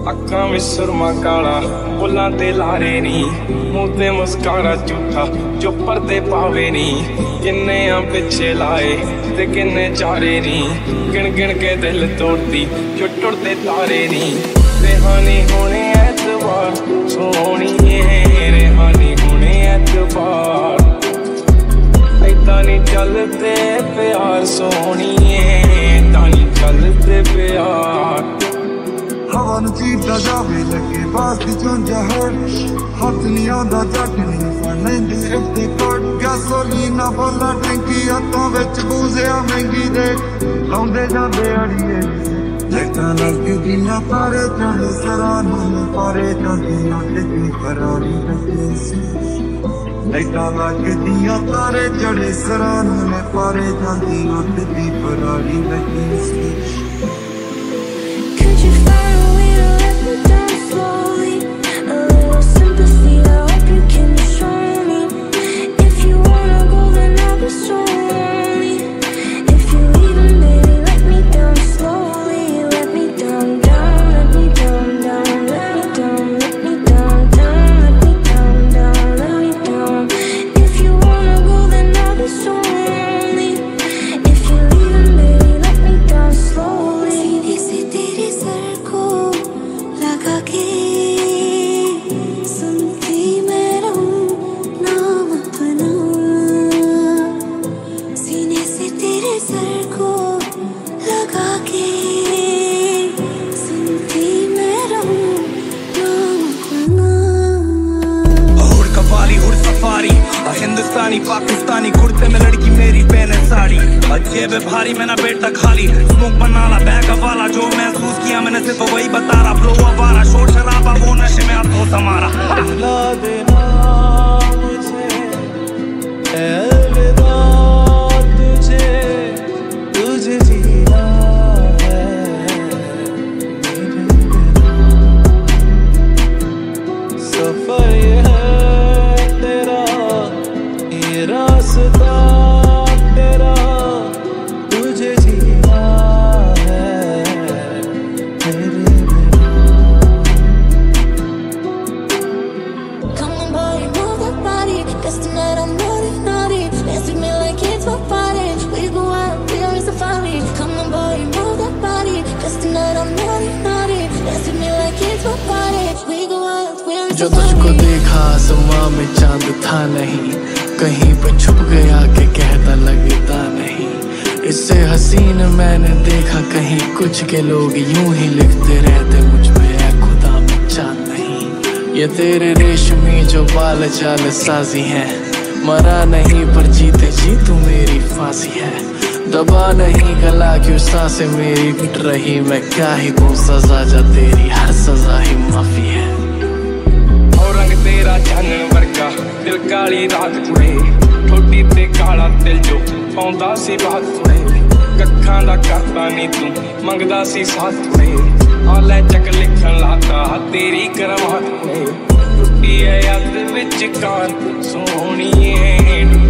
अक्खां विच सुरमा काला बुल्लां ते लारे नी मूंह ते मुस्कारा झूठा जो पर्दे पावे नी किन्ने आ पिछे लाए ते किन्ने चारे नी गिन गिन के दिल तोड़दी जो टुटदे तारे नी रेहानी होने ऐतबार सोहणीए रेहानी होने ऐतबार ऐदां नी चलदे प्यार सोहणीए ऐदां नी चलदे प्यार हवा नूं चीरदा जावे लगे बास दी झुंझ है हथ नहीं आंदा जट नहीं फड़ लैंदे इत्ते कोट गैसोलीना बोला टैंकी हत्थों विच बूझिया महंगी दे लाउंदे जांदे अड़िए लाइटां लगदियां तारे चढ़े सरानों में पारे जांदियां टिकी करारी लगे सी लाइटां लगदियां तारे चढ़े सरानों में पारे जांदियां टिकी करारी लगे सी हिंदुस्तानी पाकिस्तानी कुर्ते में लड़की मेरी पहने साड़ी जेब भारी मैंने बेटा खाली स्मोक बनाला बैग वाला जो महसूस किया मैंने सिर्फ वही बता रहा फ्लो अवारा शोर शराबा वो नशे में अफसोस हमारा ला देना मुझे अलविदा तुझे तुझे जीना है मेरे बिना सफर ये है तेरा ये रास्ता तेरा तुझे जीना है मेरे बिना Come on boy, move that body, 'cause tonight I'm naughty, naughty. Dance with me like it's my party. We go out, we are safari. Come on boy, move that body, 'cause tonight I'm naughty, naughty. Dance with me like it's my party. We go out, we are जो safari. तुझको देखा आसमां में चांद था नहीं कहीं पे छुप गया के कहता लगता नहीं इससे हसीन मैंने देखा कहीं कुछ के लोग यूं ही लिखते रहते मुझ पे ऐ खुदा में चांद नहीं ये तेरे रेशमी जो बाल चाल साजी हैं मरा नहीं पर जीते जी तू मेरी फांसी है दबा नहीं गला क्यों सांसें मेरी घुट रही मैं क्या ही दूं सजा जा तेरी हर सजा ही माफी है तेरा चानन वर्गा दिल काली रात कुड़े ठोडी ते काला दिल जो पाउंदा सी बात कुड़े कक्खां दा करदा नी तू मंगदा सी साथ कुड़े आ लै चक लिखन लाता तेरी करमात कुड़े टुटी है याद विच कान सोहणीए